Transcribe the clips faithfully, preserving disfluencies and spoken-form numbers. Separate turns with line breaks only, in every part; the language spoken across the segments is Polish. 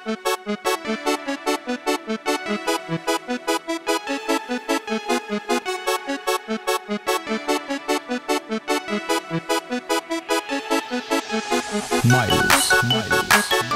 Miles, Miles.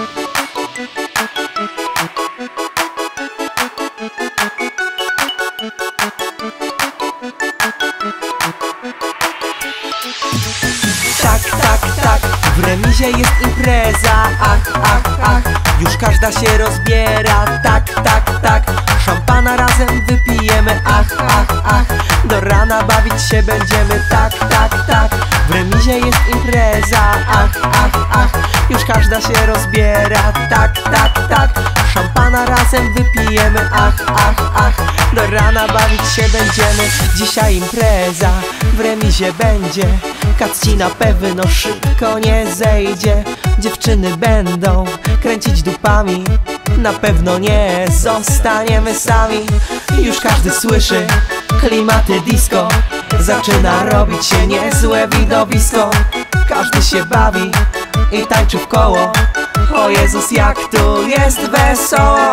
Tak, tak, tak, w remizie jest impreza. Ach, ach, ach, już każda się rozbiera. Tak, tak, tak, szampana razem wypijemy. Ach, ach, ach, do rana bawić się będziemy. Tak, tak, tak, w remizie jest impreza. Ach, ach, ach, już każda się rozbiera. Tak, tak, tak, szampana razem wypijemy. Ach, ach, ach, do rana bawić się będziemy. Dzisiaj impreza w remizie będzie. Kacci na pewno szybko nie zejdzie. Dziewczyny będą kręcić dupami. Na pewno nie zostaniemy sami. Już każdy słyszy klimaty disco. Zaczyna robić się niezłe widowisko. Każdy się bawi i tańczy w koło. O Jezus, jak tu jest wesoło.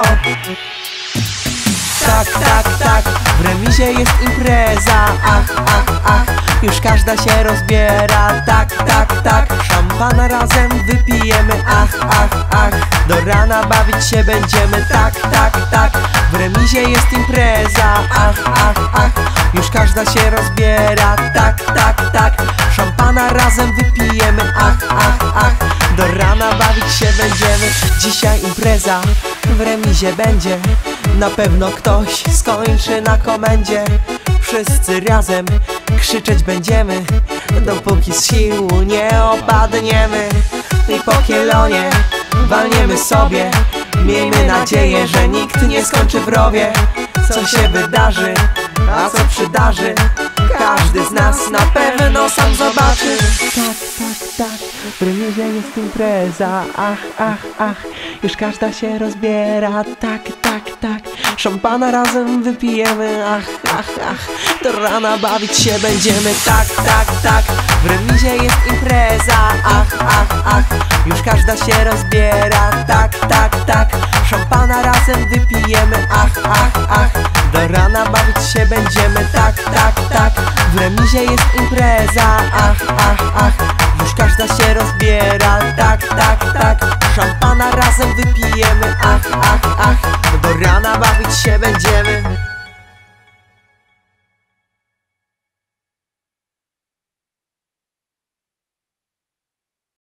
Tak, tak, tak, w remizie jest impreza. Ach, ach, ach, już każda się rozbiera. Tak, tak, tak, szampana razem wypijemy. Ach, ach, ach, do rana bawić się będziemy. Tak, tak, tak, w remizie jest impreza. Ach, ach, ach, już każda się rozbiera. Tak, tak, tak, szampana razem wypijemy. Ach, ach, ach, do rana bawić się będziemy. Dzisiaj impreza w remizie będzie. Na pewno ktoś skończy na komendzie. Wszyscy razem krzyczeć będziemy, dopóki z sił nie opadniemy. I po kielonie walniemy sobie. Miejmy nadzieję, że nikt nie skończy w rowie. Co się wydarzy, a co przydarzy, każdy z nas na pewno sam zobaczy. Tak, tak, tak, w remizie jest impreza. Ach, ach, ach, już każda się rozbiera. Tak, tak, tak, szampana razem wypijemy. Ach, ach, ach, do rana bawić się będziemy. Tak, tak, tak, w remizie jest impreza. Ach, ach, ach, już każda się rozbiera. Tak, tak, tak, szampana razem wypijemy. Ach, ach, ach, do rana bawić się będziemy. Tak, tak, tak, w remizie jest impreza. Ach, ach, ach, już każda się rozbiera. Tak, tak, tak, szampana razem wypijemy. Ach, ach, ach, do rana bawić się będziemy.